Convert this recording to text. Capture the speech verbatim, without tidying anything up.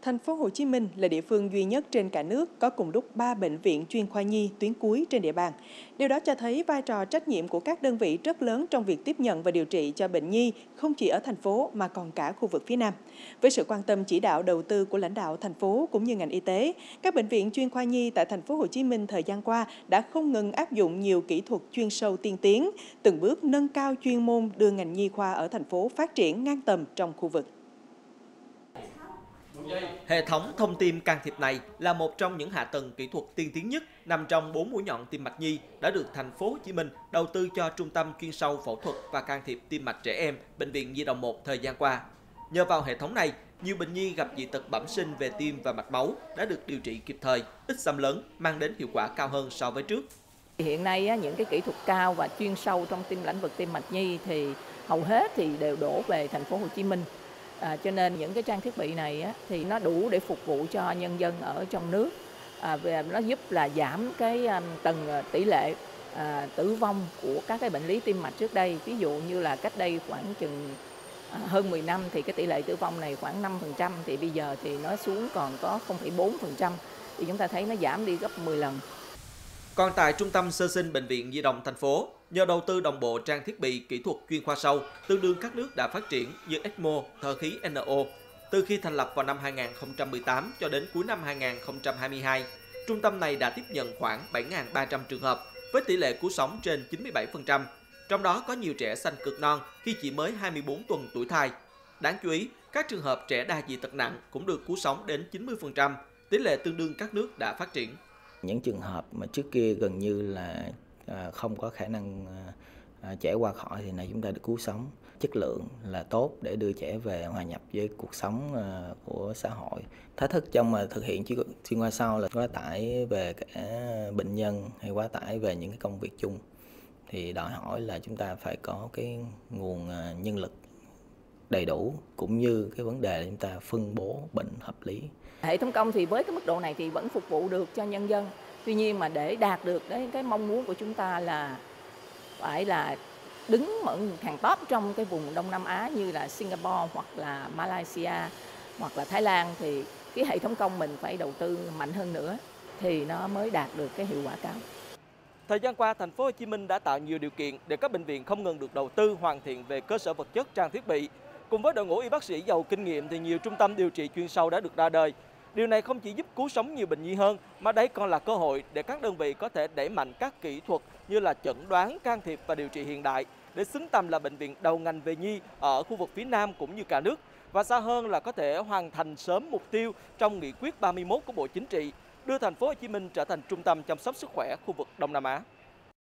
Thành phố Hồ Chí Minh là địa phương duy nhất trên cả nước có cùng lúc ba bệnh viện chuyên khoa nhi tuyến cuối trên địa bàn. Điều đó cho thấy vai trò trách nhiệm của các đơn vị rất lớn trong việc tiếp nhận và điều trị cho bệnh nhi không chỉ ở thành phố mà còn cả khu vực phía Nam. Với sự quan tâm chỉ đạo đầu tư của lãnh đạo thành phố cũng như ngành y tế, các bệnh viện chuyên khoa nhi tại Thành phố Hồ Chí Minh thời gian qua đã không ngừng áp dụng nhiều kỹ thuật chuyên sâu tiên tiến, từng bước nâng cao chuyên môn đưa ngành nhi khoa ở thành phố phát triển ngang tầm trong khu vực. Hệ thống thông tin can thiệp này là một trong những hạ tầng kỹ thuật tiên tiến nhất nằm trong bốn mũi nhọn tim mạch nhi đã được Thành phố Hồ Chí Minh đầu tư cho Trung tâm chuyên sâu phẫu thuật và can thiệp tim mạch trẻ em Bệnh viện Nhi đồng một thời gian qua. Nhờ vào hệ thống này, nhiều bệnh nhi gặp dị tật bẩm sinh về tim và mạch máu đã được điều trị kịp thời, ít xâm lấn, mang đến hiệu quả cao hơn so với trước. Hiện nay những cái kỹ thuật cao và chuyên sâu trong tim lĩnh vực tim mạch nhi thì hầu hết thì đều đổ về Thành phố Hồ Chí Minh. À, cho nên những cái trang thiết bị này á, thì nó đủ để phục vụ cho nhân dân ở trong nước, à, và nó giúp là giảm cái um, tầng tỷ lệ à, tử vong của các cái bệnh lý tim mạch trước đây. Ví dụ như là cách đây khoảng chừng à, hơn mười năm thì cái tỷ lệ tử vong này khoảng năm phần trăm, thì bây giờ thì nó xuống còn có không phẩy bốn phần trăm, thì chúng ta thấy nó giảm đi gấp mười lần. Còn tại Trung tâm Sơ sinh Bệnh viện Nhi đồng thành phố, nhờ đầu tư đồng bộ trang thiết bị kỹ thuật chuyên khoa sâu, tương đương các nước đã phát triển như ECMO, thở khí en o. Từ khi thành lập vào năm hai nghìn không trăm mười tám cho đến cuối năm hai nghìn không trăm hai mươi hai, trung tâm này đã tiếp nhận khoảng bảy nghìn ba trăm trường hợp, với tỷ lệ cứu sống trên chín mươi bảy phần trăm. Trong đó có nhiều trẻ sanh cực non khi chỉ mới hai mươi bốn tuần tuổi thai. Đáng chú ý, các trường hợp trẻ đa dị tật nặng cũng được cứu sống đến chín mươi phần trăm, tỷ lệ tương đương các nước đã phát triển. Những trường hợp mà trước kia gần như là không có khả năng trẻ qua khỏi thì này chúng ta được cứu sống. Chất lượng là tốt để đưa trẻ về hòa nhập với cuộc sống của xã hội. Thách thức trong mà thực hiện chuyên khoa sau là quá tải về cả bệnh nhân hay quá tải về những cái công việc chung. Thì đòi hỏi là chúng ta phải có cái nguồn nhân lực đầy đủ, cũng như cái vấn đề là chúng ta phân bố bệnh hợp lý. Hệ thống công thì với cái mức độ này thì vẫn phục vụ được cho nhân dân. Tuy nhiên mà để đạt được cái, cái mong muốn của chúng ta là phải là đứng ở hàng top trong cái vùng Đông Nam Á như là Singapore hoặc là Malaysia hoặc là Thái Lan, thì cái hệ thống công mình phải đầu tư mạnh hơn nữa thì nó mới đạt được cái hiệu quả cao. Thời gian qua, Thành phố Hồ Chí Minh đã tạo nhiều điều kiện để các bệnh viện không ngừng được đầu tư hoàn thiện về cơ sở vật chất, trang thiết bị. Cùng với đội ngũ y bác sĩ giàu kinh nghiệm thì nhiều trung tâm điều trị chuyên sâu đã được ra đời. Điều này không chỉ giúp cứu sống nhiều bệnh nhi hơn, mà đây còn là cơ hội để các đơn vị có thể đẩy mạnh các kỹ thuật như là chẩn đoán, can thiệp và điều trị hiện đại để xứng tầm là bệnh viện đầu ngành về nhi ở khu vực phía Nam cũng như cả nước. Và xa hơn là có thể hoàn thành sớm mục tiêu trong nghị quyết ba mươi mốt của Bộ Chính trị, đưa Thành phố Hồ Chí Minh trở thành trung tâm chăm sóc sức khỏe khu vực Đông Nam Á.